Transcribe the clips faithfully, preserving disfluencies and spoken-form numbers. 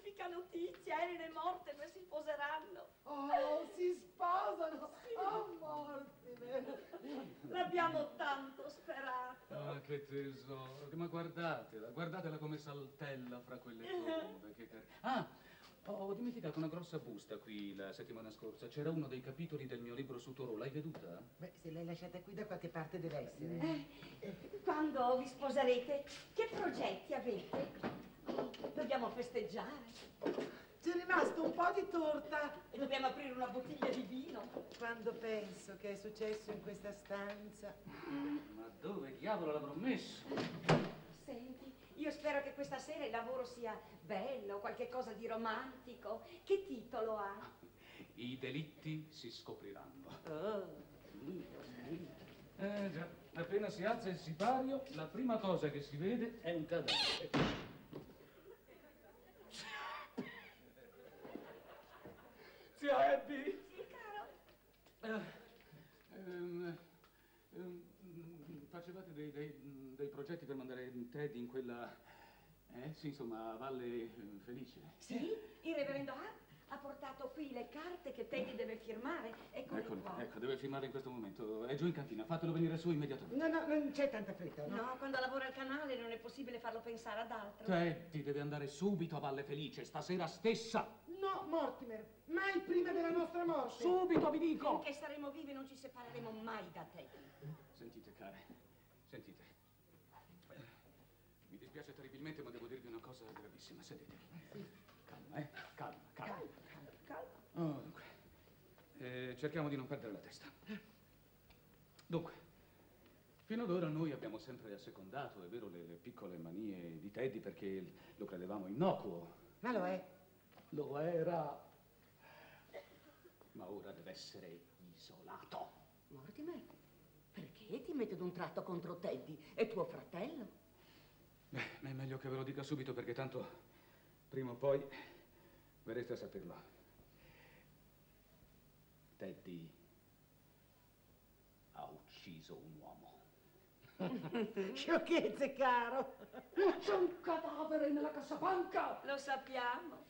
magnifica notizia, Elena e Mortimer si sposeranno. Oh, si sposano? Sì. Oh, Mortimer. L'abbiamo tanto sperato. Ah, che tesoro. Ma guardatela, guardatela come saltella fra quelle tombe. Che car... Ah, ho dimenticato una grossa busta qui la settimana scorsa. C'era uno dei capitoli del mio libro su Thoreau. L'hai veduta? Beh, se l'hai lasciata qui da qualche parte deve essere. Eh, quando vi sposerete, che progetti avete? Dobbiamo festeggiare. C'è rimasto un po' di torta. E dobbiamo aprire una bottiglia di vino. Quando penso che è successo in questa stanza. Ma dove diavolo l'avrò messo? Senti, io spero che questa sera il lavoro sia bello, qualche cosa di romantico. Che titolo ha? I delitti si scopriranno. Oh, Dio, Dio. Eh già, appena si alza il sipario, la prima cosa che si vede è un cadavere. Zia Abby! Sì, caro? Eh, ehm, ehm, facevate dei, dei, dei progetti per mandare Teddy in quella... Eh, sì, insomma, a Valle eh, Felice. Sì, il reverendo Hart ha portato qui le carte che Teddy deve firmare. Eccole Eccole, qua. ecco, deve firmare in questo momento. È giù in cantina, fatelo venire su immediatamente. No, no, non c'è tanta fretta, no? No, quando lavora al canale non è possibile farlo pensare ad altro. Teddy deve andare subito a Valle Felice, stasera stessa. No, Mortimer, mai prima della nostra morte. Subito, vi dico! Finché saremo vivi non ci separeremo mai da Teddy. Sentite, care, sentite. Mi dispiace terribilmente, ma devo dirvi una cosa gravissima. Sedetevi. Calma, eh? Calma, calma. Calma, calma, calma. Oh, dunque. Eh, cerchiamo di non perdere la testa. Dunque, fino ad ora noi abbiamo sempre assecondato, è vero, le, le piccole manie di Teddy perché lo credevamo innocuo. Ma lo è. Lo era. Ma ora deve essere isolato. Mortimer, perché ti metti d'un tratto contro Teddy? È tuo fratello? Beh, è meglio che ve lo dica subito perché tanto prima o poi verrete a saperlo. Teddy ha ucciso un uomo. Sciocchezze, caro. C'è un cadavere nella cassapanca! Lo sappiamo.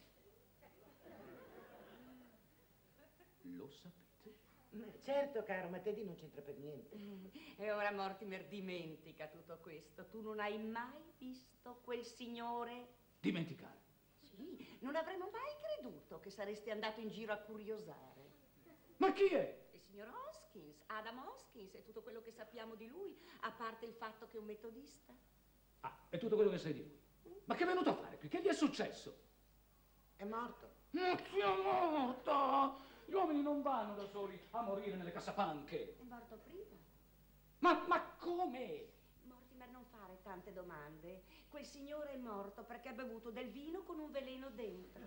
Lo sapete? Certo, caro, ma Teddy non c'entra per niente. E ora Mortimer dimentica tutto questo. Tu non hai mai visto quel signore? Dimenticare. Sì, non avremmo mai creduto che saresti andato in giro a curiosare. Ma chi è? Il signor Hoskins, Adam Hoskins, è tutto quello che sappiamo di lui, a parte il fatto che è un metodista. Ah, è tutto quello che sai di lui. Ma che è venuto a fare qui? Che gli è successo? È morto. Ma chi è morto? Gli uomini non vanno da soli a morire nelle cassapanche. È morto prima. Ma, ma come? Mortimer, non fare tante domande. Quel signore è morto perché ha bevuto del vino con un veleno dentro.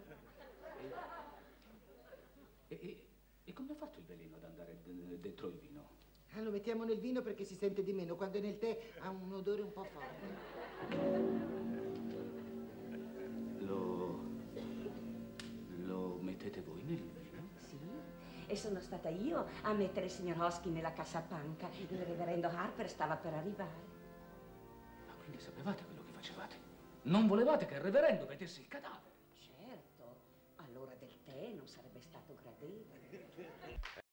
E, e, e come ha fatto il veleno ad andare d- dentro il vino? Ah, lo mettiamo nel vino perché si sente di meno. Quando è nel tè ha un odore un po' forte. Lo... lo mettete voi nel vino? Sì, e sono stata io a mettere il signor Hoskins nella cassapanca. Il reverendo Harper stava per arrivare. Ma quindi sapevate quello che facevate? Non volevate che il reverendo vedesse il cadavere? Certo, all'ora del tè non sarebbe stato gradevole.